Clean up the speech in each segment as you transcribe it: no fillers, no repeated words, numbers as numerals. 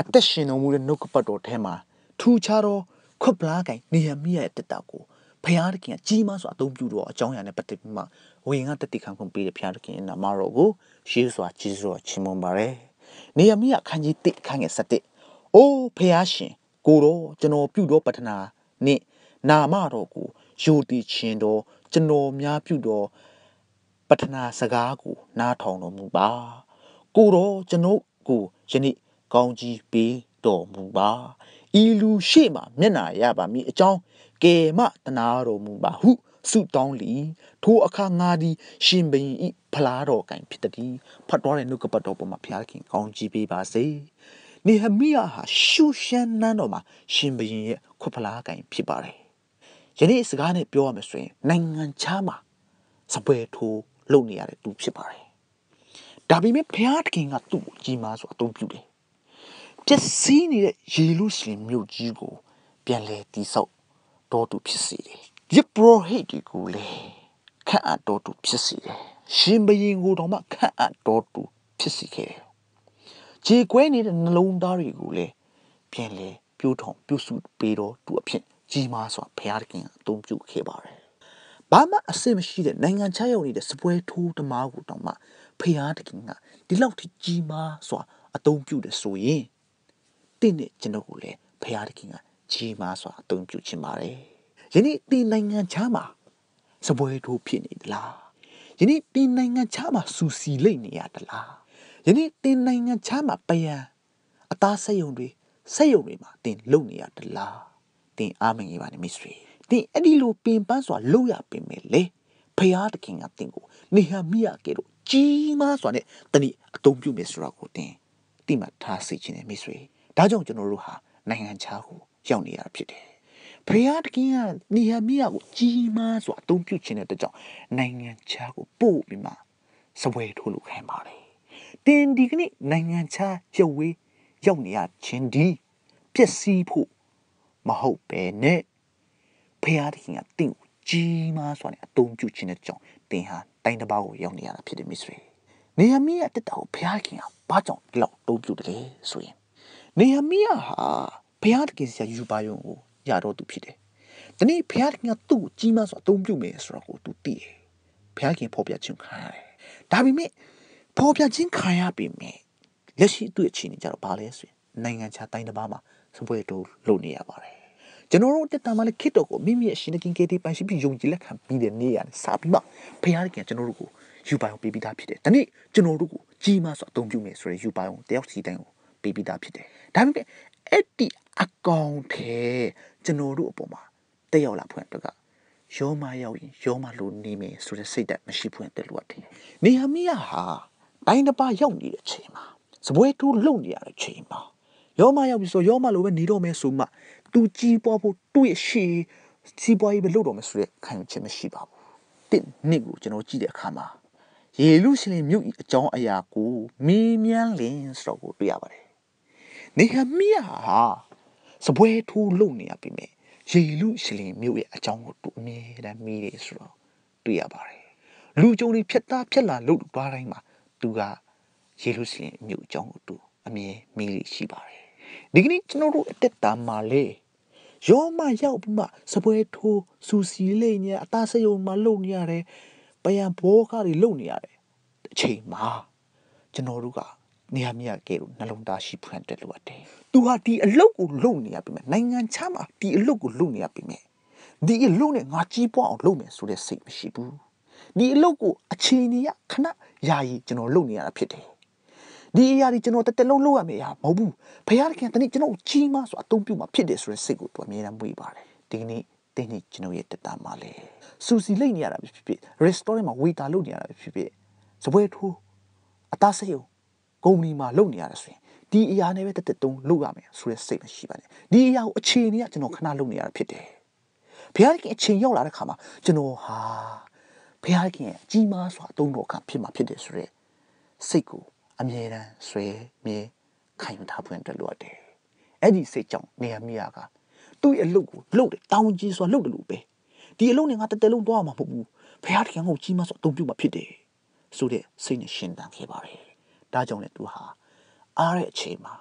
သက်ရှင်တော်မူတဲ့နှုတ်ကပတ်တော်ထဲမှာထူခြားသောခွပ်ပလားကိုင်နေဟမိယရဲ့တက်တာကိုဖျားသခင်ကကြီးမားစွာအသုံးပြုတော့အကြောင်းအရာနဲ့ပတ်သက်ပြီးမှဝေငါတက်တိခံခွင့်ပေးတဲ့ဖျားသခင်နာမတော်ကိုရှေးစွာကြီးစွာချီးမွမ်းပါရယ်နေဟမိယခန်းကြီး1ခန်းငယ်7အိုးဖျားရှင်ကိုတော်ကျွန်တော်ပြုတော်ပတနာနှင့်နာမတော်ကိုယိုတိချင်းတော်ကျွန်တော်များပြုတော်ပတနာစကားကိုနားထောင်တော်မူပါကိုတော်ကျွန်ုပ်ကိုယနေ့ကောင်းကြီးပေးတော်မူပါဤလူရှေ့မှာမျက်နာရပါမည်အကြောင်းကယ်မတနာတော်မူပါဟုဆုတောင်းလီထိုအခါငါသည်ရှင်ဘုရင်ဤဖလားတော်ကင်ဖြစ်သည်ဖတ်တော်တဲ့နှုတ်ကပတ်တော်ပေါ်မှာဘုရားခင်ကောင်းကြီးပေးပါစေနေဟမိယဟာရှုရှမ်းနန်းတော်မှာရှင်ဘုရင်ရဲ့ခွဖလားကင်ဖြစ်ပါတယ်ယနေ့စကားနဲ့ပြောရမယ်ဆိုရင်နိုင်ငံခြားမှာစပွဲထိုးလုပ်နေရတဲ့သူဖြစ်ပါတယ်ဒါပေမဲ့ဘုရားသခင်ကသူ့ကိုကြီးမားစွာအသုံးပြုတယ်ပျက်စီးနေတဲ့ယေရုရှလင်မြို့ကြီးကိုပြန်လည်တည်ဆောက်တော်သူဖြစ်စေတယ်ယပရောဟိတ်တွေကိုလည်းခန့်အပ်တော်သူဖြစ်စေတယ်ရှင်ဘုရင်ကိုတော်မှခန့်အပ်တော်သူဖြစ်စေခဲ့တယ်ခြေကွဲနေတဲ့နှလုံးသားတွေကိုလည်းပြန်လည်ပြိုးထောင်ပြုစုပေးတော်သူအဖြစ်ကြီးမားစွာဘုရားသခင်အသုံးပြုခဲ့ပါတယ်ဘာမှအစစ်မရှိတဲ့နိုင်ငံခြားရောက်နေတဲ့စပွဲထိုးသမားကိုတောင်မှဘုရားသခင်ကဒီလောက်ထိကြီးမားစွာအသုံးပြုတယ်ဆိုရင်တင့်နဲ့ကျွန်တော်ကိုလည်းဘုရားသခင်ကကြီးမားစွာအသုံးပြုခြင်းပါတယ်ယနေ့ဒီနိုင်ငံခြားမှာစပွဲထိုးဖြစ်နေသလားယနေ့ဒီနိုင်ငံခြားမှာစူစီလိမ့်နေရသလားယနေ့ဒီနိုင်ငံခြားမှာပယံအသားစက်ယုံတွေမှာတင်လုံနေရသလားတင်အားမငယ်ပါနဲ့မိတ်ဆွေတင်အဲ့ဒီလိုပင်ပန်းစွာလုံရပင်မယ်လေဘုရားသခင်ကတင်ကိုနေဟမိယကဲတော့ကြီးမားစွာနဲ့တနည်းအသုံးပြုမယ်ဆိုတာကိုတင်တိမှတ်ထားစေခြင်းနဲ့မိတ်ဆွေဒါကြောင့်ကျွန်တော်တို့ဟာနိုင်ငံခြားကိုရောက်နေရတာဖြစ်တယ်ဘုရားသခင်ကနေဟမိယကိုကြီးမားစွာအသုံးပြုခြင်းတဲ့အတွက်ကြောင့်နိုင်ငံခြားကိုပို့ပြီးမှစပွဲထိုးလို့ခိုင်းပါတယ်တင်ဒီကနေ့နိုင်ငံခြားရုပ်ဝေးရောက်နေရခြင်းဒီပျက်စီးဖို့မဟုတ်ပဲနဲ့ဘုရားသခင်ကတင့်ကိုကြီးမားစွာနဲ့အသုံးပြုခြင်းတဲ့ကြောင့်တင်ဟာတိုင်းတစ်ပါးကိုရောက်နေရတာဖြစ်တယ်မိတ်ဆွေနေဟမိယတက်တာကိုဘုရားသခင်ကဘာကြောင့်ဒီလောက်အသုံးပြုတယ်ဆိုရင်နေဟမိယဟာဘုရားသခင်ဆရာယူပါယုံကိုရတော့သူဖြစ်တယ်။ဒီနေ့ဘုရားသခင်ကသူ့ကိုကြီးမားစွာအသုံးပြုမယ်ဆိုတော့ကိုသူသိတယ်။ဘုရားခင်ဖော်ပြခြင်းခံရတယ်။ဒါပေမဲ့ဖော်ပြခြင်းခံရပြီမဲ့လက်ရှိသူ့အခြေအနေကြတော့ဘာလဲဆိုရင်နိုင်ငံခြားတိုင်းတစ်ပါးမှာစပွဲတို့လုပ်နေရပါတယ်။ကျွန်တော်တို့တက်တာမှလည်းခစ်တော့ကိုမိမိရဲ့ရှင်သခင်ကယ်တင်ပိုင်ရှိပြီးယုံကြည်လက်ခံပြီးတဲ့နေ့ရတယ်စပြီးမှဘုရားသခင်ကျွန်တော်တို့ကိုယူပါယုံပေးပြီးသားဖြစ်တယ်။ဒီနေ့ကျွန်တော်တို့ကိုကြီးမားစွာအသုံးပြုမယ်ဆိုရင်ယူပါယုံတယောက်စီတိုင်းကိုပေးပြီးသားဖြစ်တယ်။ဒါပေမဲ့အဲ့ဒီအကောင်ထဲကျွန်တော်တို့အပေါ်မှာတက်ရောက်လာဖွင့်အတွက်ကယောမရောက်ရင်ယောမလိုနေမယ်ဆိုတဲ့စိတ်ဓာတ်မရှိဖွင့်တက်လို့တယ်။နေဟမိယဟာတိုင်းတစ်ပါးရောက်နေတဲ့အချိန်မှာစပွဲထိုးလုံနေရတဲ့အချိန်မှာယောမရောက်ပြီဆိုယောမလိုပဲနေတော့မယ်ဆိုမှသူကြီးပွားဖို့သူ့ရဲ့ရှေ့စီးပွားရေးပဲလုပ်တော့မယ်ဆိုတဲ့ခံယူချက်မရှိပါဘူး။တစ်နှစ်ကိုကျွန်တော်ကြည့်တဲ့အခါမှာယေရုရှလင်မြို့အကြောင်းအရာကိုမင်းမြန်းလင်းဆိုတော့ကိုတွေ့ရပါတယ်။နေဟမိယဟာစပွဲထိုးလုံနေရပြီမဲ့ယေရုရှလင်မြို့ရဲ့အကြောင်းကိုသူအမြဲတမ်းမေးတယ်ဆိုတော့တွေ့ရပါတယ်။လူကြုံတွေဖြတ်သားဖြတ်လာလို့သွားတိုင်းမှာသူကယေရုရှလင်မြို့အကြောင်းကိုသူအမြဲမေးလိရှိပါတယ်။ဒီကနေ့ကျွန်တော်တို့အသက်တာမှာလေယောမရောက်ပြီးမှစပွဲထိုးစူစီလိမ့်နေအသားစရုံမှာလုံနေရတယ်။ပယံဘောကားတွေလုံနေရတယ်။အချိန်မှာကျွန်တော်တို့ကနေဟမိယကဲလို့နှလုံးသားရှိဖွင့်တက်လို့ရတယ်။သူဟာဒီအလုတ်ကိုလုံနေရပြီမဲ့နိုင်ငံခြားမှာဒီအလုတ်ကိုလုံနေရပြီမဲ့ဒီအလုတ်နဲ့ငါကြီးပွားအောင်လုပ်မယ်ဆိုတဲ့စိတ်မရှိဘူး။ဒီအလုတ်ကိုအချိန်ကြီးခဏယာယီကျွန်တော်လုံနေရတာဖြစ်တယ်။ဒီအရာတွေကျွန်တော်တက်လုံးလုပ်ရမယ်ဟာမဟုတ်ဘူး။ဘုရားသခင်တနေ့ကျွန်တော်ကြီးမားစွာအသုံးပြုမှာဖြစ်တယ်ဆိုတဲ့စိတ်ကိုသူအမြဲတမ်းမွေးပါတယ်။ဒီကနေ့တင်းနေ့ကျွန်တော်ရဲ့တက်တာမှာလေစူစီလိမ့်နေရတာဖြစ်ဖြစ် restaurant မှာဝေတာလုပ်နေရတာဖြစ်ဖြစ်စပွဲထိုးအသားစရုံကုမ္ပဏီမှာလုပ်နေရတယ်ဆိုရင်ဒီအရာနဲ့ပဲတက်တုံးလုပ်ရမယ်ဆိုတဲ့စိတ်မရှိပါနဲ့ဒီအရာကိုအခြေအနေကကျွန်တော်ခဏလုပ်နေရတာဖြစ်တယ်ဘုရားခင်အချိန်ရောက်လာတဲ့ခါမှာကျွန်တော်ဟာဘုရားခင်ရဲ့ကြီးမားစွာအသုံးတော်ခံဖြစ်မှာဖြစ်တယ်ဆိုတဲ့စိတ်ကိုအမြဲတမ်းဆွဲမြဲခံယူထားဖွင့်တက်လို့ရတယ်အဲ့ဒီစိတ်ကြောင့်နေဟမိယကသူ့ရဲ့အလုပ်ကိုလုပ်တယ်တောင်းကြီးစွာလုပ်တယ်လို့ပဲဒီအလုပ်နဲ့ငါတက်လုံးသွားမှာမဟုတ်ဘူးဘုရားခင်ကိုကြီးမားစွာအသုံးပြုမှာဖြစ်တယ်ဆိုတဲ့စိတ်နဲ့ရှင်းတန်ခဲ့ပါတယ်ဒါကြောင့်လည်းသူဟာအားတဲ့အချိန်မှာ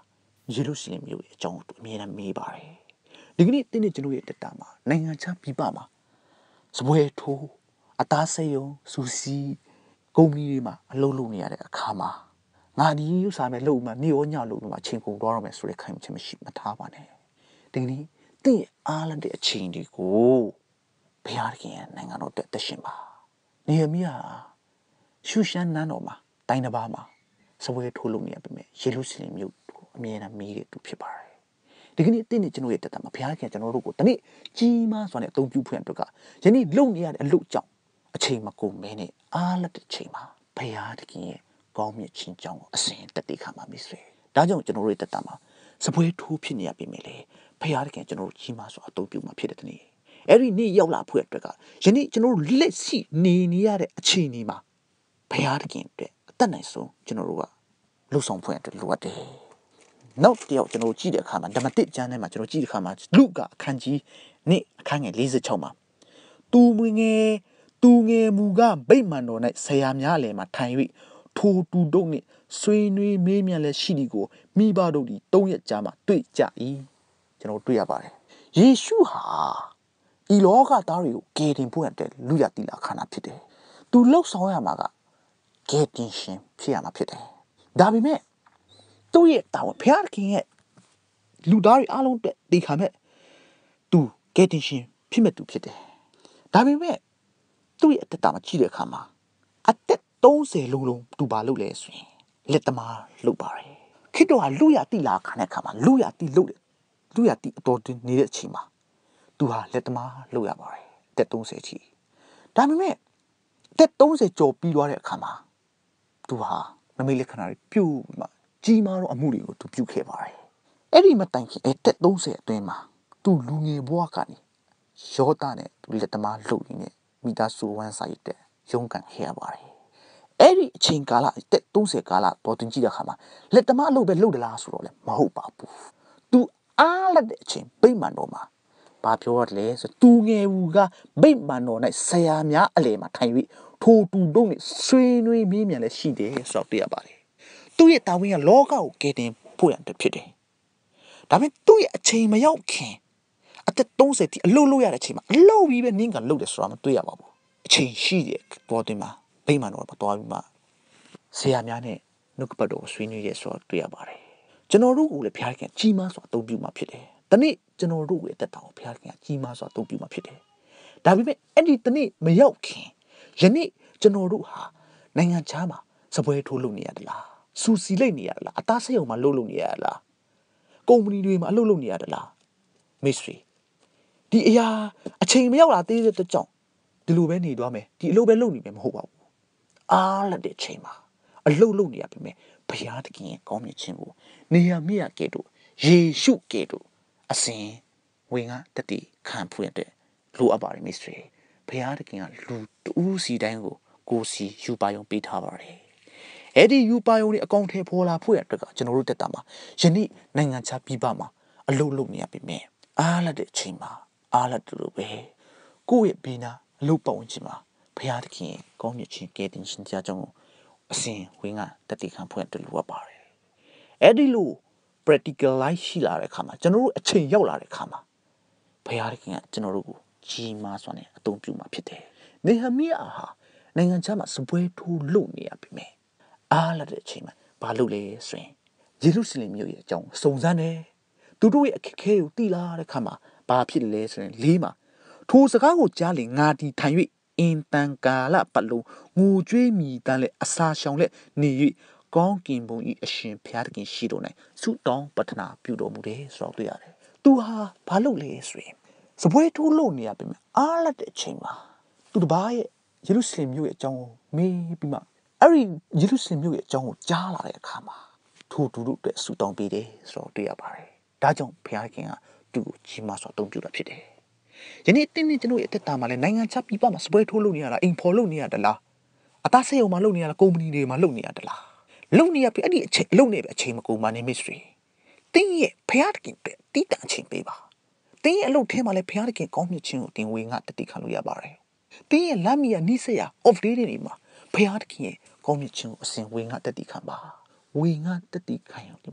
ယေရုရှလင်မြို့ရဲ့အကြောင်းကိုအမြဲတမ်းမေးပါတယ်ဒီကနေ့တင်းနေကျွန်တော်ရဲ့တက်တာမှာနိုင်ငံခြားပြည်ပမှာစပွဲထိုးအသားစိတ်ယုံစူစီကုမ္ပဏီတွေမှာအလုပ်လုပ်နေရတဲ့အခါမှာငါဒီဥစားမဲ့လုပ်မှနေရောညလုပ်မှချိန်ကုန်သွားတော့မယ်ဆိုတဲ့ခံယူချက်မရှိမထားပါနဲ့ဒီကနေ့တင်းရဲ့အားလက်တဲ့အချိန်တွေကိုဘုရားသခင်ရဲ့နိုင်ငံတော်တက်ရှင်ပါနေရမီယာရှုရှမ်းနန်းတော်မှာတိုင်းတစ်ပါးမှာစပွဲထိုးလုပ်နေရပြီမဲ့ယေရုရှလင်မြို့ကိုအမြဲတမ်းမေးတဲ့သူဖြစ်ပါတယ်ဒီကနေ့တင်းနေကျွန်တော်ရဲ့တက်တာမှာဘုရားခင်ကျွန်တော်တို့ကိုတနေ့ကြီးမားစွာနဲ့အသုံးပြုဖွင့်အတွက်ကယနေ့လုံနေရတဲ့အလုပ်ကြောင့်အချိန်မကုန်မဲနဲ့အားလက်တဲ့ချိန်မှာဘုရားသခင်ရဲ့ကောင်းမြတ်ခြင်းကြောင့်အစဉ်တက်တည်ခံပါမိစေ။ဒါကြောင့်ကျွန်တော်တို့ရဲ့တက်တာမှာစပွဲထိုးဖြစ်နေရပြီမဲ့လေဘုရားသခင်ကျွန်တော်တို့ကြီးမားစွာအသုံးပြုမှာဖြစ်တဲ့တနေ့အဲ့ဒီနေ့ရောက်လာဖွင့်အတွက်ကယနေ့ကျွန်တော်တို့လက်ရှိနေရတဲ့အချိန်ဒီမှာဘုရားသခင်အတွက်အသက်နိုင်ဆုံးကျွန်တော်တို့ကလှုပ်ဆောင်ဖွင့်အတွက်လိုအပ်တယ်။နောက်တစ်ယောက်ကျွန်တော်ကြည့်တဲ့အခါမှာဓမ္မတစ်ကျမ်းထဲမှာကျွန်တော်ကြည့်တဲ့အခါမှာလူကအခန်းကြီးနေ့အခန်းငယ်46မှာသူငယ်မူကဗိမာန်တော်၌ဆရာများအလယ်မှာထိုင်၍ထိုတူတို့နှင့်ဆွေးနွေးမေးမြန်းလဲရှိသည်ကိုမိဘတို့ဒီ3ရက်ကြာမှတွေ့ကြ၏ကျွန်တော်တွေ့ရပါတယ်။ယေရှုဟာဤလောကသားတွေကိုကယ်တင်ဖို့အတွက်လူရတိလာခန္ဓာဖြစ်တယ်။သူလှုပ်ဆောင်ရမှာကကယ်တင်ရှင်ဖြစ်ရမှာဖြစ်တယ်။ဒါပေမဲ့သူ့ရဲ့တာဝန်ဘုရားခင်ရဲ့လူသားတွေအားလုံးအတွက်တည်ခံမဲ့သူကယ်တင်ရှင်ဖြစ်မဲ့သူဖြစ်တယ်။ဒါပေမဲ့သူ့ရဲ့အတ္တမှာကြည့်တဲ့အခါမှာအသက်30လုံးသူဘာလုပ်လဲဆိုရင်လက်သမားလုပ်ပါတယ်။ခေတ္တကလူရတိလာခံတဲ့အခါမှာလူရတိလုပ်တယ်။လူရတိအတော်တင်နေတဲ့အချိန်မှာသူဟာလက်သမားလုပ်ရပါတယ်။အသက်30ချီ။ဒါပေမဲ့အသက်30ကျော်ပြီးသွားတဲ့အခါမှာသူဟာမမေ့လက်ခဏတွေပြုတ်မှကြီးမားသောအမှုတွေကိုသူပြုခဲ့ပါတယ်။အဲ့ဒီမတိုင်ခင်အသက်30အတွင်းမှာသူလူငယ်ဘဝကနေယောသနဲ့သူလက်သမားလုပ်ရင်းနဲ့မိသားစုဝမ်းစာရတဲ့ရုန်းကန်ခဲ့ရပါတယ်။အဲ့ဒီအချိန်ကာလအသက်30ကာလတော်တင်ကြည့်တဲ့အခါမှာလက်သမားအလုပ်ပဲလုပ်ဒလားဆိုတော့လည်းမဟုတ်ပါဘူး။သူအားလက်တဲ့အချိန်ဗိမာန်တော်မှာဘာပြောရလဲဆိုသူငယ်ဘူးကဗိမာန်တော်၌ဆရာများအလယ်မှာထိုင်၍ထိုတူတို့နဲ့ဆွေးနွေးမေးမြန်းလဲရှိတယ်ဆိုတော့သိရပါတယ်။သူ့ရဲ့တာဝန်ကလောကကိုကယ်တင်ဖို့ရတဲ့ဖြစ်တယ်။ဒါပေမဲ့သူ့ရဲ့အချိန်မရောက်ခင်အသက်30တိအလုပ်လုပ်ရတဲ့အချိန်မှာအလုပ်ပြီးပဲနင်းကလုပ်တယ်ဆိုတာမတွေ့ရပါဘူး။အချိန်ရှိတယ်ပေါ်တင်မှာဗိမာန်တော်မှာသွားပြီးမှဆရာများနဲ့နှုတ်ကပတ်တော်ဆွေးနွေးရဆိုတော့တွေ့ရပါတယ်။ကျွန်တော်တို့ကိုလည်းဘုရားခင်ကြီးမားစွာအသုံးပြုမှာဖြစ်တယ်။ဒီနေ့ကျွန်တော်တို့ရဲ့အသက်တာကိုဘုရားခင်ကြီးမားစွာအသုံးပြုမှာဖြစ်တယ်။ဒါပေမဲ့အဲ့ဒီဒီနေ့မရောက်ခင်ယနေ့ကျွန်တော်တို့ဟာနိုင်ငံခြားမှာစပွဲထိုးလုပ်နေရတယ်လား။စူစီလိုက်နေရလား။အသားစိတ်အောင်မှာလှုပ်နေရလား။ကုမ္ပဏီတွေမှာအလုပ်လုပ်နေရတယ်လား။မိတ်ဆွေဒီအရာအချိန်မရောက်လာသေးတဲ့ကြောင့်ဒီလိုပဲနေသွားမယ်ဒီအလုပ်ပဲလုပ်နေမယ်မဟုတ်ပါဘူးအားလက်တဲ့အချိန်မှာအလုပ်လုပ်နေရပြီမဲ့ဘုရားသခင်ရဲ့ကောင်းမြတ်ခြင်းကိုနေရမြတ်ကဲ့သို့ယေရှုကဲ့သို့အစဉ်ဝင်ကတတိခံဖွင့်တဲ့လိုအပ်ပါတယ်မိတ်ဆွေဘုရားသခင်ကလူတူးစီတိုင်းကိုစီယူပါယုံပေးထားပါတယ်အဲ့ဒီယူပါယုံတွေအကောင့်ထဲပေါ်လာဖို့ရအတွက်ကကျွန်တော်တို့တက်တာမှာယနေ့နိုင်ငံခြားပြည်ပမှာအလုပ်လုပ်နေရပြီမဲ့အားလက်တဲ့အချိန်မှာအားလက်တူပဲကိုယ့်ရဲ့ဘေးနာအလုပ်ပတ်ဝန်းကျင်မှာဘုရားသခင်ကောင်းမြတ်ခြင်းကယ်တင်ရှင်ကြားကြောင်းအစဉ်ဝင်ကတတိခံဖွင့်တယ်လို့ပါတယ်အဲ့ဒီလို practical life ရှိလာတဲ့အခါမှာကျွန်တော်တို့အချိန်ရောက်လာတဲ့အခါမှာဘုရားသခင်ကကျွန်တော်တို့ကိုကြီးမားစွာနဲ့အသုံးပြုမှာဖြစ်တယ်နေဟမိယာဟာနိုင်ငံခြားမှာစပွဲထိုးလုပ်နေရပြီမဲ့အားလက်တဲ့အချိန်မှာဘာလုပ်လဲဆိုရင်ယေရုရှလင်မြို့ရဲ့အကြောင်းစုံစမ်းတယ်သူတို့ရဲ့အခက်အခဲကိုသိလာတဲ့အခါမှာဘာဖြစ်လဲဆိုရင်လေးမှာထိုစကားကိုကြားလေငါတီထိုင်၍အင်တန်ကာလပတ်လုံးငိုကြွေးမြည်တမ်းလက်အစာရှောင်လက်နေ၍ကောင်းကင်ဘုံ၏အရှင်ဘုရားသခင်ရှိတော်၌ဆုတောင်းပတ္ထနာပြုတော်မူတယ်ဆိုတော့တွေ့ရတယ်သူဟာဘာလုပ်လဲဆိုရင်စပွဲထိုးလို့နေရပြီမှာအားလက်တဲ့အချိန်မှာသူတစ်ပါးရဲ့ယေရုရှလင်မြို့ရဲ့အကြောင်းကိုမေးပြီးမှအဲ့ဒီယေရုရှလင်မြို့ရဲ့အကြောင်းကိုကြားလာတဲ့အခါမှာထိုသူတို့အတွက်ဆုတောင်းပေးတယ်ဆိုတော့တွေ့ရပါတယ်ဒါကြောင့်ဘုရားခင်ကသူ့ကိုကြီးမားစွာအသုံးပြုတာဖြစ်တယ်ယနေ့တင်းတင်းကျွန်တော်ရဲ့အသက်တာမှာလည်းနိုင်ငံခြားပြည်ပမှာစပွဲထိုးလုပ်နေရတာအိမ်ဖော်လုပ်နေရတလားအသားစိတ်အောင်မှာလုပ်နေရတာကုမ္ပဏီတွေမှာလုပ်နေရတလားလုပ်နေရပြီအဲ့ဒီအချိန်လုပ်နေပြီအချိန်မကုန်ပါနဲ့မိတ်ဆွေတင်းရဲ့ဘုရားသခင်အတွက်တည်တံ့အချိန်ပေးပါတင်းရဲ့အလုပ်ထဲမှာလည်းဘုရားသခင်ကောင်းမြတ်ခြင်းကိုတင်ဝင်ကတတိခံလို့ရပါတယ်တင်းရဲ့လမ်းမီယာနိစေယ off day တွေမှာဘုရားသခင်ရဲ့ကောင်းမြတ်ခြင်းကိုအစဉ်ဝင်ကတတိခံပါဝင်ကတတိခံရုံဒီမှာက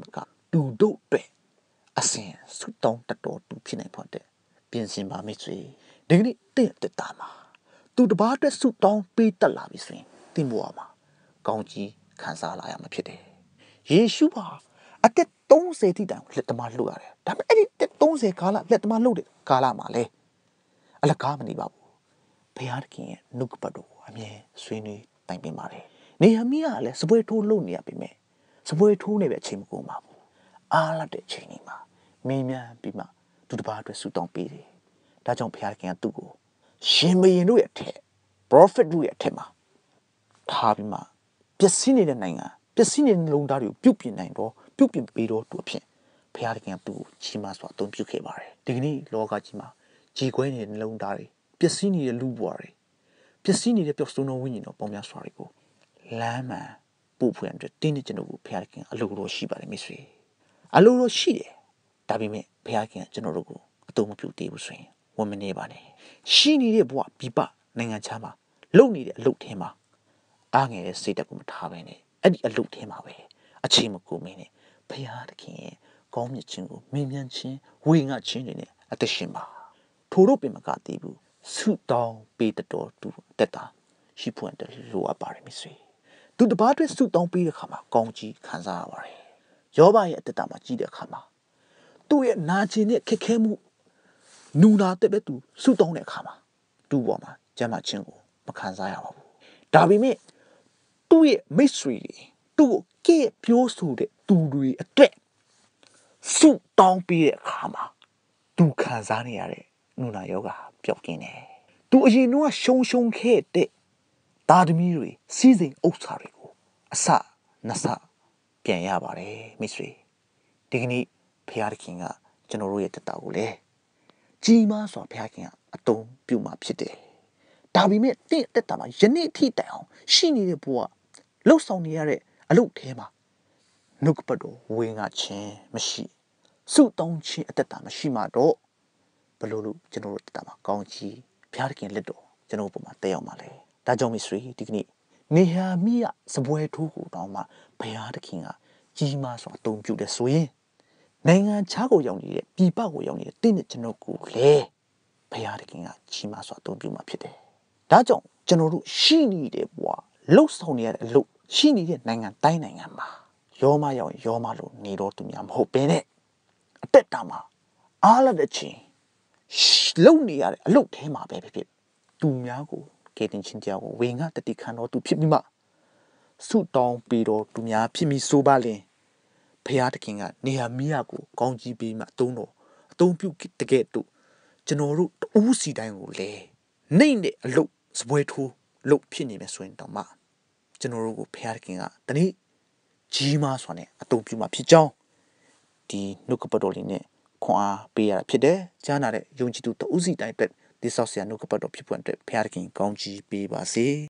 တူတို့အတွက်အစဉ်ဆုတောင်းတတော်တူဖြစ်နိုင်ဖို့တဲ့ပြင်ဆင်ပါမိတ်ဆွေဒီကနေ့တင့်တက်တာမှာသူတပားအတွက်ဆုတောင်းပေးတတ်လာပြီဆိုရင်တင်ပေါ်မှာကောင်းကြီးခံစားလာရမှာဖြစ်တယ်ယေရှုဟာအသက်30တိတိုင်လက်သမားလှုပ်ရတယ်ဒါပေမဲ့အဲ့ဒီတက်30ကာလလက်သမားလှုပ်တဲ့ကာလမှာလေအလကားမနေပါဘူးဘုရားသခင်ရဲ့နှုတ်ကပတ်တော်အမြဲဆွေးနွေးတိုင်ပင်ပါတယ်နေဟမိကလည်းစပွဲထိုးလုပ်နေရပြီမဲ့စပွဲထိုးနေပဲအချိန်မကုန်ပါဘူးအားလတဲ့အချိန်นี้မှာမင်းများပြီးမှသူတစ်ပါးအတွက်ဆူတောင်းပေးတယ်ဒါကြောင့်ဘုရားသခင်ကသူ့ကိုရှင်ဘုရင်တို့ရဲ့အထက် prophet တို့ရဲ့အထက်မှာထားပြီးမှပျက်စီးနေတဲ့နိုင်ငံပျက်စီးနေတဲ့လုံသားတွေကိုပြုတ်ပြင်နိုင်တော့ပြုတ်ပြင်ပေးတော့သူအဖြစ်ဘုရားသခင်ကသူ့ကိုကြီးမားစွာအသုံးပြုခဲ့ပါတယ်ဒီကနေ့လောကကြီးမှာကြေခွဲနေတဲ့လုံသားတွေပျက်စီးနေတဲ့လူဘဝတွေပျက်စီးနေတဲ့ပျောက်ဆုံးသောဝိညာဉ်တော်ပေါင်းများစွာတွေကိုလမ်းမှန်ပို့ဖွင့်အတွက်တင်းနေကျွန်တော်ကိုဘုရားသခင်အလိုတော်ရှိပါတယ်မိတ်ဆွေအလိုတော်ရှိတယ်ဒါပေမဲ့ဘုရားခင်ကျွန်တော်တို့ကိုအတုံးမပြုသေးဘူးဆိုရင်ဝန်မနေပါနဲ့ရှိနေတဲ့ဘဝပြပနိုင်ငံခြားမှာလုံနေတဲ့အလုပ်ထဲမှာအားငယ်တဲ့စိတ်ဓာတ်ကိုမထားဘဲနဲ့အဲ့ဒီအလုပ်ထဲမှာပဲအချိန်မကုန်မင်းနဲ့ဘုရားသခင်ရဲ့ကောင်းမြတ်ခြင်းကိုမြင်မြန်ခြင်းဝေငှခြင်းတွေနဲ့အသက်ရှင်ပါထို့တို့ပင်မကသေးဘူးဆုတောင်းပေးတော်သူတက်တာရှိဖွင့်တယ်လိုအပ်ပါတယ်မိတ်ဆွေသူတပားအတွက်ဆုတောင်းပေးတဲ့အခါမှာကောင်းကြီးခံစားရပါတယ်ယောဘရဲ့အသက်တာမှာကြည့်တဲ့အခါမှာသူ့ရဲ့နာကျင်တဲ့ခက်ခဲမှုနူနာတဲ့ပဲသူဆုတောင်းတဲ့အခါမှာသူ့ပေါ်မှာကျမ်းမာခြင်းကိုမခံစားရပါဘူးဒါပေမဲ့သူ့ရဲ့မိတ်ဆွေတွေသူ့ကိုကဲ့ပြောဆိုတဲ့သူတွေအတွက်ဆုတောင်းပေးတဲ့အခါမှာသူခံစားနေရတဲ့နူနာယောဂပျောက်ကင်းတယ်သူအရင်တော့ရှုံခဲ့တဲ့သားသမီးတွေစီးစိမ်ဥစ္စာတွေကိုအစနစပြန်ရပါတယ်မိတ်ဆွေဒီကနေ့ဘုရားသခင်ကကျွန်တော်တို့ရဲ့တက်တာကိုလည်းကြီးမားစွာဘုရားခင်ကအတုံးပြုမှာဖြစ်တယ်ဒါပေမဲ့တင့်တက်တာမှာယနေ့ထိတိုင်အောင်ရှိနေတဲ့ဘဝလှုပ်ဆောင်နေရတဲ့အလုပ်ထဲမှာနှုတ်ကပတ်တော်ဝေငှခြင်းမရှိစုတောင်းခြင်းအသက်တာမရှိမှတော့ဘလို့လို့ကျွန်တော်တို့တက်တာမှာကောင်းကြီးဘုရားသခင်လက်တော်ကျွန်တော်ပုံမှာတက်ရောက်ပါလေဒါကြောင့်မိတ်ဆွေဒီကနေ့နေဟာမိယစပွဲထိုးကိုတောင်းမှဘုရားသခင်ကကြီးမားစွာအတုံးပြုတယ်ဆိုရင်နိုင်ငံခြားကိုရောက်နေတဲ့ပြည်ပကိုရောက်နေတဲ့တင်းနဲ့ကျွန်တော်ကိုလည်းဘုရားသခင်ကကြီးမားစွာအသုံးပြုမှာဖြစ်တယ်။ဒါကြောင့်ကျွန်တော်တို့ရှိနေတဲ့ဘဝလှုပ်ဆောင်နေရတဲ့အလုပ်ရှိနေတဲ့နိုင်ငံတိုင်းနိုင်ငံမှာရောမရောက်ရင်ရောမလို့နေတော့သူများမဟုတ်ဘဲနဲ့အသက်တာမှာအားလတဲ့ချင်းလုံနေရတဲ့အလုပ်ထဲမှာပဲဖြစ်သူများကိုကဲတင်ချင်းကြောက်ကိုဝေငှတတိခံတော်သူဖြစ်ပြီးမှဆုတောင်းပြီးတော့သူများဖြစ်ပြီးဆိုပါလင်ဘုရားသခင်ကနေဟာမိယကိုကောင်းကြီးပေးမှအသုံးပြုတကယ်တော့ကျွန်တော်တို့တဦးစီတိုင်းကိုလေနှိမ့်တဲ့အလုပ်စပွဲထိုးလုပ်ဖြစ်နေမယ်ဆိုရင်တော့မှကျွန်တော်တို့ကိုဘုရားသခင်ကတနည်းကြီးမားစွာနဲ့အသုံးပြုမှဖြစ်ကြောင်းဒီနှုတ်ကပတ်တော်လေးနဲ့ခွန်အားပေးရတာဖြစ်တယ်ကြားနာတဲ့ယုံကြည်သူတဦးစီတိုင်းအတွက်ဒီဆောက်ဆရာနှုတ်ကပတ်တော်ဖြစ်ပွင့်အတွက်ဘုရားသခင်ကောင်းကြီးပေးပါစေ